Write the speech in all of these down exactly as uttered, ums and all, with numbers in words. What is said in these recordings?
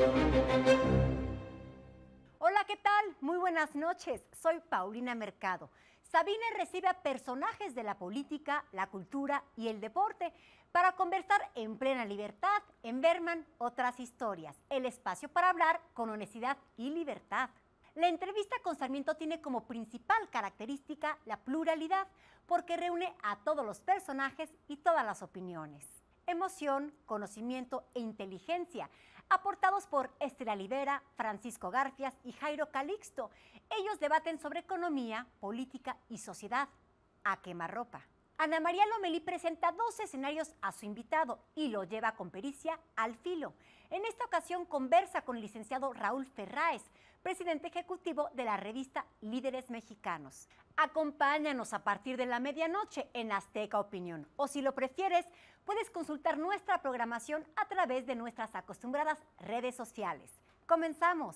Hola, ¿qué tal? Muy buenas noches. Soy Paulina Mercado. Sabine recibe a personajes de la política, la cultura y el deporte para conversar en plena libertad en Berman Otras Historias, el espacio para hablar con honestidad y libertad. La entrevista con Sarmiento tiene como principal característica la pluralidad, porque reúne a todos los personajes y todas las opiniones. Emoción, conocimiento e inteligencia, aportados por Estela Libera, Francisco Garfias y Jairo Calixto. Ellos debaten sobre economía, política y sociedad. A quemarropa. Ana María Lomelí presenta dos escenarios a su invitado y lo lleva con pericia al filo. En esta ocasión conversa con el licenciado Raúl Ferráez, presidente ejecutivo de la revista Líderes Mexicanos. Acompáñanos a partir de la medianoche en Azteca Opinión, o si lo prefieres, puedes consultar nuestra programación a través de nuestras acostumbradas redes sociales. ¡Comenzamos!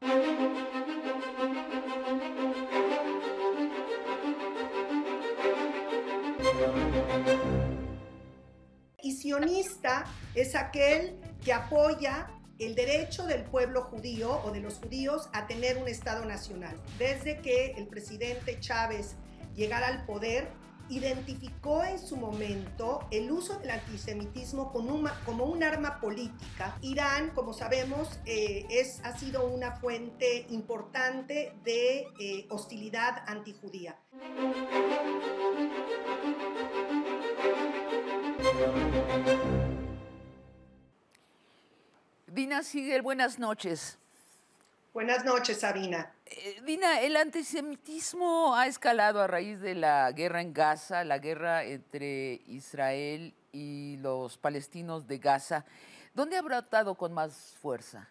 Y sionista es aquel que apoya el derecho del pueblo judío o de los judíos a tener un Estado nacional. Desde que el presidente Chávez llegara al poder, identificó en su momento el uso del antisemitismo como un, como un arma política. Irán, como sabemos, eh, es, ha sido una fuente importante de eh, hostilidad antijudía. Dina Siegel, buenas noches. Buenas noches, Sabina. Eh, Dina, el antisemitismo ha escalado a raíz de la guerra en Gaza, la guerra entre Israel y los palestinos de Gaza. ¿Dónde ha brotado con más fuerza?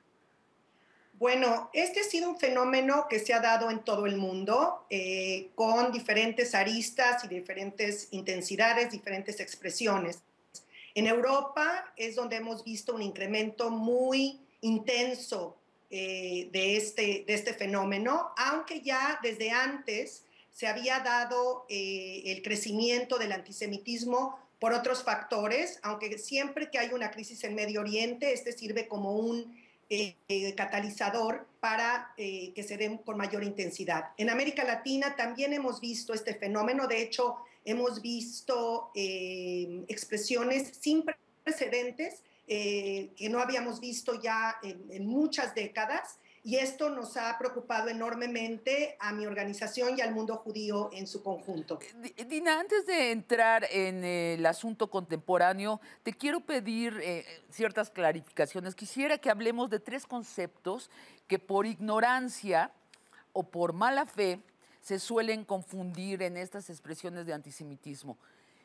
Bueno, este ha sido un fenómeno que se ha dado en todo el mundo, eh, con diferentes aristas y diferentes intensidades, diferentes expresiones. En Europa es donde hemos visto un incremento muy intenso eh, de, este, de este fenómeno, aunque ya desde antes se había dado eh, el crecimiento del antisemitismo por otros factores, aunque siempre que hay una crisis en Medio Oriente, este sirve como un eh, eh, catalizador para eh, que se den con mayor intensidad. En América Latina también hemos visto este fenómeno, de hecho, hemos visto eh, expresiones sin precedentes eh, que no habíamos visto ya en, en muchas décadas, y esto nos ha preocupado enormemente a mi organización y al mundo judío en su conjunto. Dina, antes de entrar en el asunto contemporáneo, te quiero pedir eh, ciertas clarificaciones. Quisiera que hablemos de tres conceptos que por ignorancia o por mala fe se suelen confundir en estas expresiones de antisemitismo.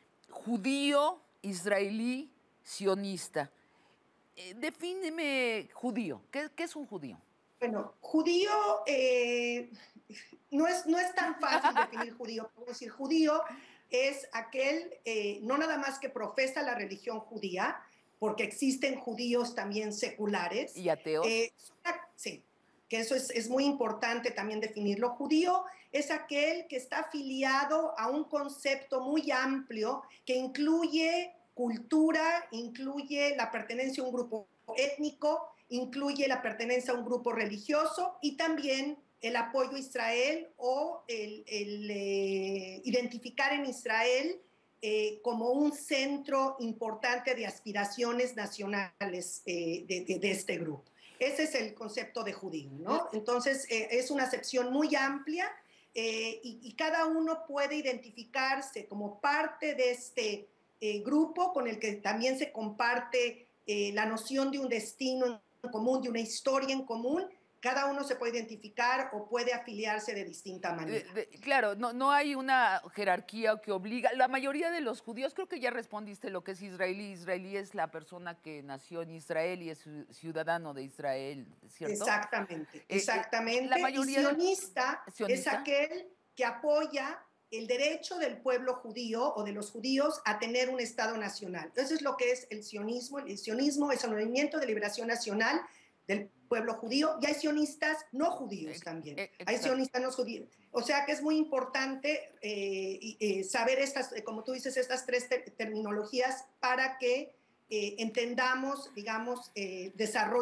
Judío, israelí, sionista. Eh, defíneme judío. ¿Qué, qué es un judío? Bueno, judío eh, no, es, no es tan fácil definir judío. Puedo decir, judío es aquel, eh, no nada más que profesa la religión judía, porque existen judíos también seculares. ¿Y ateos? Eh, sí, que eso es, es muy importante también definirlo. Judío es aquel que está afiliado a un concepto muy amplio que incluye cultura, incluye la pertenencia a un grupo étnico, incluye la pertenencia a un grupo religioso y también el apoyo a Israel o el, el eh, identificar en Israel eh, como un centro importante de aspiraciones nacionales eh, de, de, de este grupo. Ese es el concepto de judío, ¿no? Entonces, eh, es una acepción muy amplia eh, y, y cada uno puede identificarse como parte de este eh, grupo con el que también se comparte eh, la noción de un destino en común, de una historia en común. Cada uno se puede identificar o puede afiliarse de distinta manera. De, de, claro, no, no hay una jerarquía que obliga. La mayoría de los judíos, creo que ya respondiste lo que es israelí. Israelí es la persona que nació en Israel y es ciudadano de Israel, ¿cierto? Exactamente, Eh, exactamente. Eh, la mayoría y sionista, de... ¿Sionista? es aquel que apoya el derecho del pueblo judío o de los judíos a tener un Estado nacional. Eso es lo que es el sionismo. El sionismo es el movimiento de liberación nacional del pueblo judío, y hay sionistas no judíos también. Exacto. Hay sionistas no judíos. O sea que es muy importante eh, eh, saber estas, como tú dices, estas tres te terminologías para que eh, entendamos, digamos, eh, desarrollos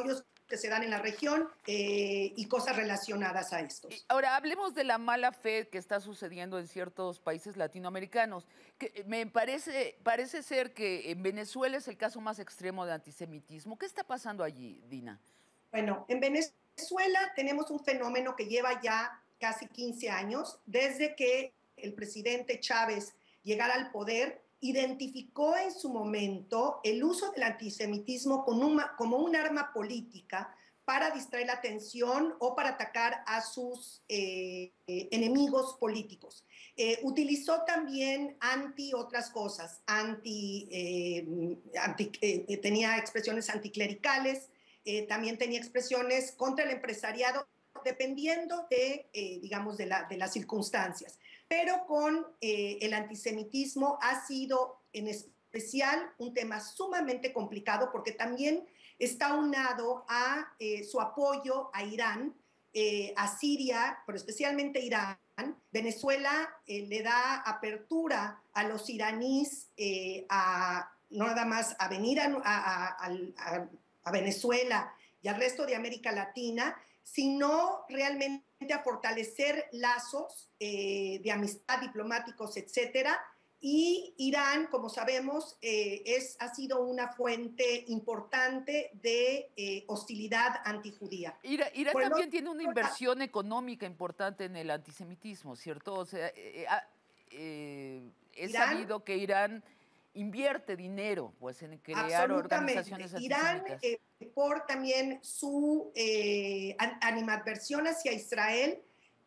que se dan en la región eh, y cosas relacionadas a estos. Ahora, hablemos de la mala fe que está sucediendo en ciertos países latinoamericanos. Que me parece, parece ser que en Venezuela es el caso más extremo de antisemitismo. ¿Qué está pasando allí, Dina? Bueno, en Venezuela tenemos un fenómeno que lleva ya casi quince años, desde que el presidente Chávez llegara al poder, identificó en su momento el uso del antisemitismo como, una, como un arma política para distraer la atención o para atacar a sus eh, eh, enemigos políticos. Eh, utilizó también anti otras cosas, anti, eh, anti eh, tenía expresiones anticlericales, eh, también tenía expresiones contra el empresariado, dependiendo de, eh, digamos, de, la, de las circunstancias. Pero con eh, el antisemitismo ha sido en especial un tema sumamente complicado porque también está unado a eh, su apoyo a Irán, eh, a Siria, pero especialmente Irán. Venezuela eh, le da apertura a los iraníes eh, a no nada más a venir a, a, a, a Venezuela y al resto de América Latina, sino realmente a fortalecer lazos eh, de amistad, diplomáticos, etcétera. Y Irán, como sabemos, eh, es, ha sido una fuente importante de eh, hostilidad antijudía. Irán, Irán también otro, tiene una inversión económica importante en el antisemitismo, ¿cierto? O sea, eh, eh, es Irán, sabido que Irán invierte dinero pues, en crear organizaciones antisemitas. Irán, eh, por también su eh, animadversión hacia Israel,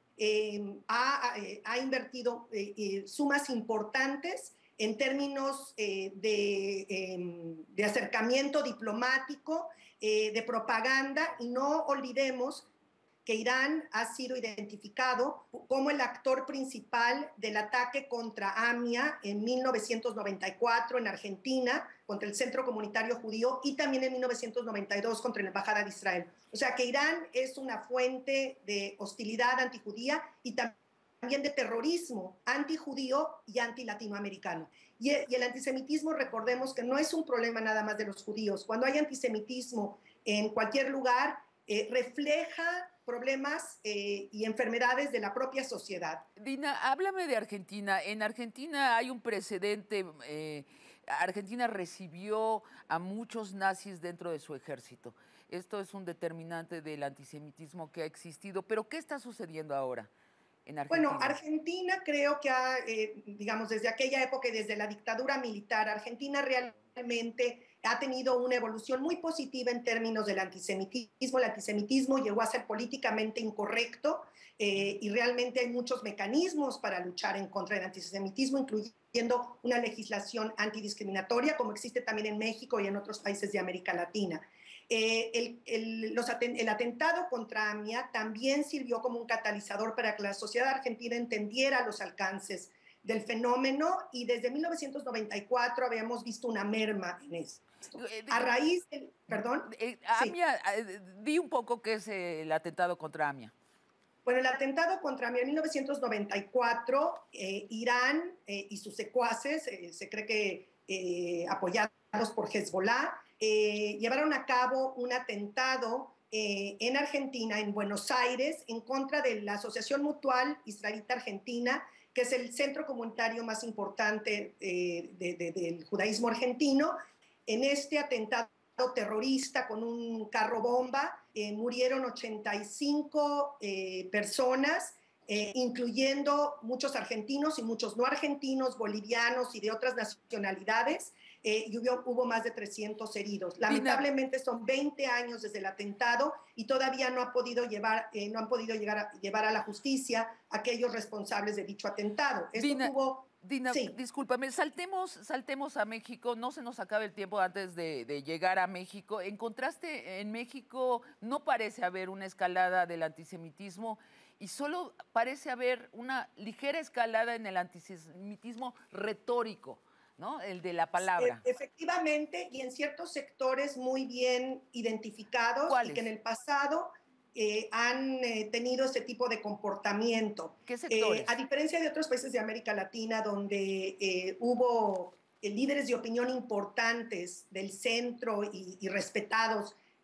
eh, ha, ha, invertido eh, eh, sumas importantes en términos eh, de, eh, de acercamiento diplomático, eh, de propaganda, y no olvidemos que Irán ha sido identificado como el actor principal del ataque contra AMIA en mil novecientos noventa y cuatro en Argentina, contra el Centro Comunitario Judío, y también en mil novecientos noventa y dos contra la Embajada de Israel. O sea que Irán es una fuente de hostilidad antijudía y también de terrorismo antijudío y antilatinoamericano. Y el, y el antisemitismo, recordemos que no es un problema nada más de los judíos. Cuando hay antisemitismo en cualquier lugar, eh, refleja problemas eh, y enfermedades de la propia sociedad. Dina, háblame de Argentina. En Argentina hay un precedente. Eh, Argentina recibió a muchos nazis dentro de su ejército. Esto es un determinante del antisemitismo que ha existido. Pero, ¿qué está sucediendo ahora en Argentina? Bueno, Argentina creo que ha, eh, digamos, desde aquella época y desde la dictadura militar, Argentina realmente ha tenido una evolución muy positiva en términos del antisemitismo. El antisemitismo llegó a ser políticamente incorrecto eh, y realmente hay muchos mecanismos para luchar en contra del antisemitismo, incluyendo una legislación antidiscriminatoria, como existe también en México y en otros países de América Latina. Eh, el, el, los aten el atentado contra AMIA también sirvió como un catalizador para que la sociedad argentina entendiera los alcances del fenómeno, y desde mil novecientos noventa y cuatro habíamos visto una merma en eso. A raíz del... Perdón. Eh, AMIA, sí. Di un poco qué es el atentado contra AMIA. Bueno, el atentado contra AMIA en mil novecientos noventa y cuatro, eh, Irán eh, y sus secuaces, eh, se cree que eh, apoyados por Hezbollah, eh, llevaron a cabo un atentado eh, en Argentina, en Buenos Aires, en contra de la Asociación Mutual Israelita Argentina, que es el centro comunitario más importante eh, de, de, del judaísmo argentino. En este atentado terrorista con un carro bomba eh, murieron ochenta y cinco eh, personas, eh, incluyendo muchos argentinos y muchos no argentinos, bolivianos y de otras nacionalidades, eh, y hubo, hubo más de trescientos heridos. Lamentablemente son veinte años desde el atentado y todavía no, ha podido llevar, eh, no han podido llegar a, llevar a la justicia a aquellos responsables de dicho atentado. Esto Dina. tuvo... Dina, sí. discúlpame, saltemos, saltemos a México, no se nos acabe el tiempo antes de, de llegar a México. ¿Encontraste en México, no parece haber una escalada del antisemitismo y solo parece haber una ligera escalada en el antisemitismo retórico, ¿no? El de la palabra? Efectivamente, y en ciertos sectores muy bien identificados. ¿Cuáles? Y que en el pasado... Eh, han eh, tenido ese tipo de comportamiento. ¿Qué sectores? Eh, a diferencia de otros países de América Latina, donde eh, hubo eh, líderes de opinión importantes del centro y, y respetados que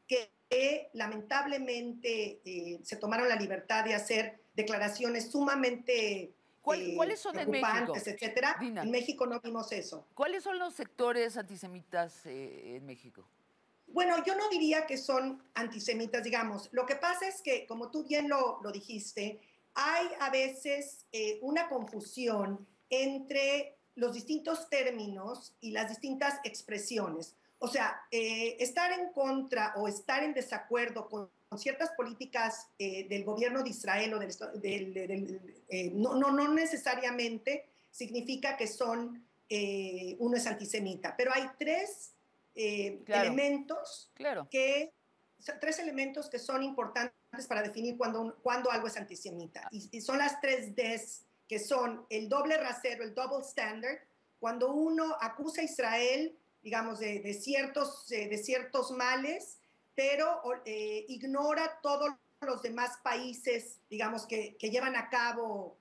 que lamentablemente eh, se tomaron la libertad de hacer declaraciones sumamente ¿Cuál, eh, ¿Cuáles son en México, preocupantes, etcétera. Dina? En México no vimos eso. ¿Cuáles son los sectores antisemitas eh, en México? Bueno, yo no diría que son antisemitas, digamos. Lo que pasa es que, como tú bien lo, lo dijiste, hay a veces eh, una confusión entre los distintos términos y las distintas expresiones. O sea, eh, estar en contra o estar en desacuerdo con, con ciertas políticas eh, del gobierno de Israel o del, del, del, del eh, no, no, no necesariamente significa que son, eh, uno es antisemita, pero hay tres eh, Claro, elementos claro. que, tres elementos que son importantes para definir cuando, cuando algo es antisemita. Y, y son las tres Ds, que son el doble rasero, el double standard, cuando uno acusa a Israel, digamos, de, de, ciertos, de ciertos males, pero eh, ignora todos los demás países, digamos, que, que llevan a cabo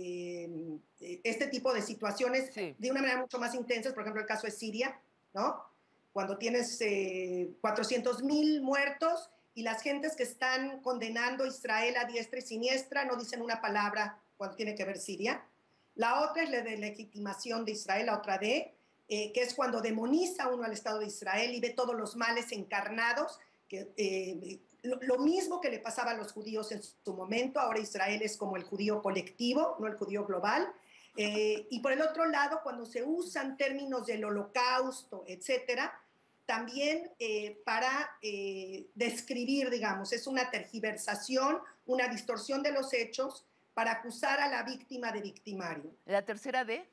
eh, este tipo de situaciones Sí. de una manera mucho más intensa. Por ejemplo, el caso de Siria, ¿no? Cuando tienes eh, cuatrocientos mil muertos y las gentes que están condenando a Israel a diestra y siniestra no dicen una palabra cuando tiene que ver Siria. La otra es la de legitimación de Israel, la otra D, eh, que es cuando demoniza uno al Estado de Israel y ve todos los males encarnados, que, eh, lo, lo mismo que le pasaba a los judíos en su momento. Ahora Israel es como el judío colectivo, no el judío global. Eh, y por el otro lado, cuando se usan términos del holocausto, etcétera, también eh, para eh, describir, digamos, es una tergiversación, una distorsión de los hechos para acusar a la víctima de victimario. ¿La tercera D?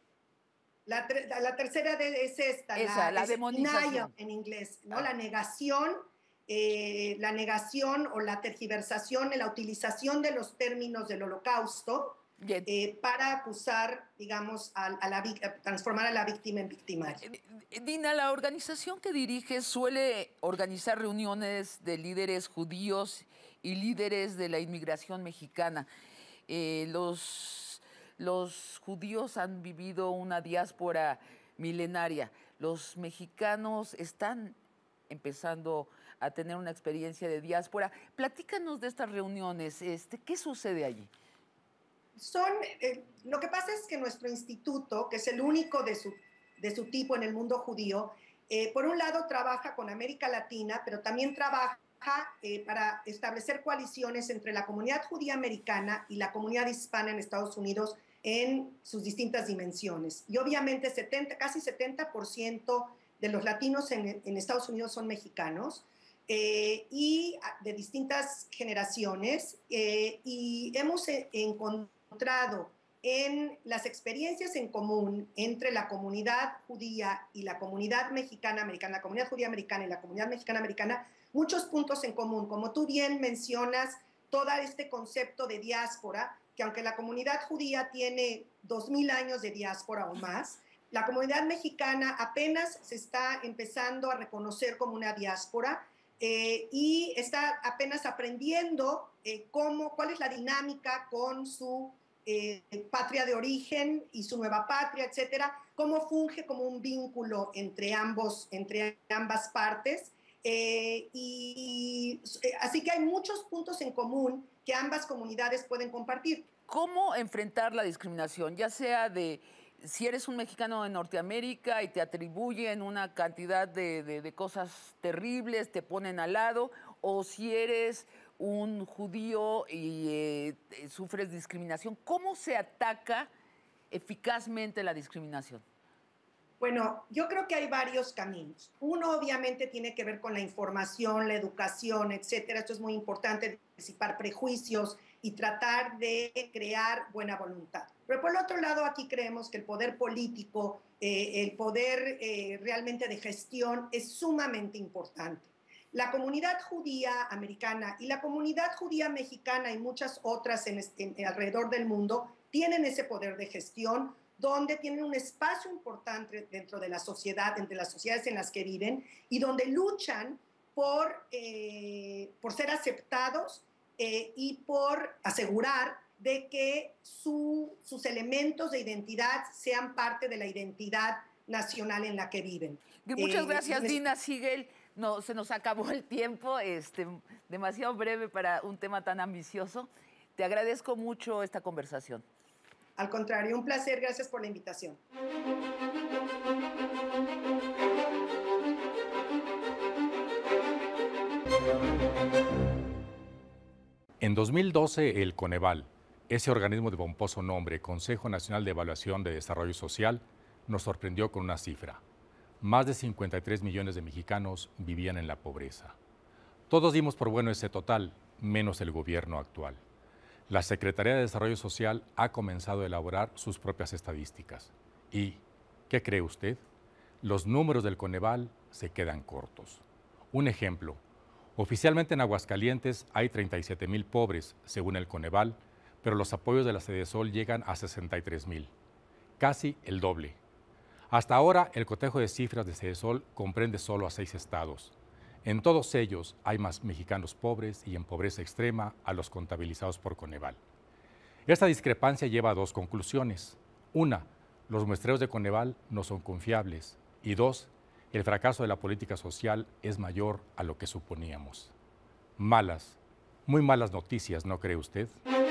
La, la tercera D es esta, Esa, la, la, la demonización. En inglés, ¿no? Ah. La negación, eh, la negación o la tergiversación, la utilización de los términos del holocausto eh, para acusar, digamos, a, a, la, a transformar a la víctima en victimario. Dina, la organización que diriges suele organizar reuniones de líderes judíos y líderes de la inmigración mexicana. Eh, los, los judíos han vivido una diáspora milenaria. Los mexicanos están empezando a tener una experiencia de diáspora. Platícanos de estas reuniones. Este, ¿qué sucede allí? Son, eh, lo que pasa es que nuestro instituto, que es el único de su, de su tipo en el mundo judío, eh, por un lado trabaja con América Latina, pero también trabaja eh, para establecer coaliciones entre la comunidad judía americana y la comunidad hispana en Estados Unidos en sus distintas dimensiones. Y obviamente setenta, casi setenta por ciento de los latinos en, en Estados Unidos son mexicanos. Eh, y de distintas generaciones, eh, y hemos encontrado en las experiencias en común entre la comunidad judía y la comunidad mexicana americana, la comunidad judía americana y la comunidad mexicana americana, muchos puntos en común. Como tú bien mencionas, todo este concepto de diáspora, que aunque la comunidad judía tiene dos mil años de diáspora o más, la comunidad mexicana apenas se está empezando a reconocer como una diáspora. Eh, y está apenas aprendiendo eh, cómo, cuál es la dinámica con su eh, patria de origen y su nueva patria, etcétera, cómo funge como un vínculo entre, ambos, entre ambas partes. Eh, y, y así que hay muchos puntos en común que ambas comunidades pueden compartir. ¿Cómo enfrentar la discriminación, ya sea de si eres un mexicano de Norteamérica y te atribuyen una cantidad de, de, de cosas terribles, te ponen al lado, o si eres un judío y eh, sufres discriminación? ¿Cómo se ataca eficazmente la discriminación? Bueno, yo creo que hay varios caminos. Uno obviamente tiene que ver con la información, la educación, etcétera. Esto es muy importante, disipar prejuicios y tratar de crear buena voluntad. Pero por el otro lado, aquí creemos que el poder político, eh, el poder eh, realmente de gestión es sumamente importante. La comunidad judía americana y la comunidad judía mexicana y muchas otras en, en, alrededor del mundo tienen ese poder de gestión, donde tienen un espacio importante dentro de la sociedad, entre las sociedades en las que viven, y donde luchan por, eh, por ser aceptados eh, y por asegurar de que su, sus elementos de identidad sean parte de la identidad nacional en la que viven. Muchas Eh, gracias, les- Dina Sigel. No, se nos acabó el tiempo, este, demasiado breve para un tema tan ambicioso. Te agradezco mucho esta conversación. Al contrario, un placer, gracias por la invitación. En dos mil doce, el Coneval, ese organismo de pomposo nombre, Consejo Nacional de Evaluación de Desarrollo Social, nos sorprendió con una cifra. Más de cincuenta y tres millones de mexicanos vivían en la pobreza. Todos dimos por bueno ese total, menos el gobierno actual. La Secretaría de Desarrollo Social ha comenzado a elaborar sus propias estadísticas. ¿Y qué cree usted? Los números del Coneval se quedan cortos. Un ejemplo. Oficialmente en Aguascalientes hay treinta y siete mil pobres, según el Coneval, pero los apoyos de la Sedesol llegan a sesenta y tres mil, casi el doble. Hasta ahora, el cotejo de cifras de Sedesol comprende solo a seis estados. En todos ellos hay más mexicanos pobres y en pobreza extrema a los contabilizados por Coneval. Esta discrepancia lleva a dos conclusiones. Una, los muestreos de Coneval no son confiables. Y dos, el fracaso de la política social es mayor a lo que suponíamos. Malas, muy malas noticias, ¿no cree usted?